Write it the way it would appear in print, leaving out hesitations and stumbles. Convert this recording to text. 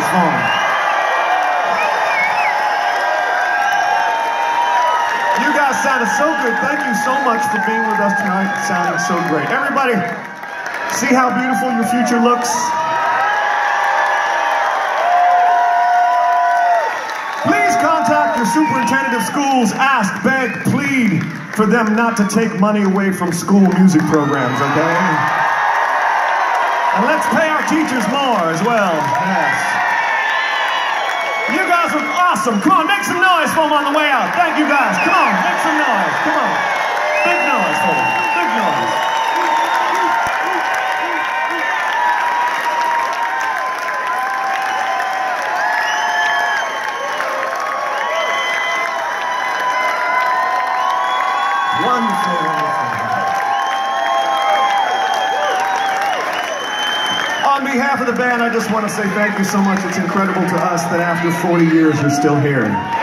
noise for them. You guys sounded so good. Thank you so much for being with us tonight. It sounded so great. Everybody, see how beautiful your future looks? Please contact your superintendent of schools. Ask, beg, plead for them not to take money away from school music programs, okay? And let's pay our teachers more as well. Yes. You guys were awesome. Come on, make some noise for them on the way out. Thank you guys. Come on, make some noise. Come on. Big noise for them. Big noise. Wonderful, wonderful. On behalf of the band, I just want to say thank you so much. It's incredible to us that after 40 years, you're still here.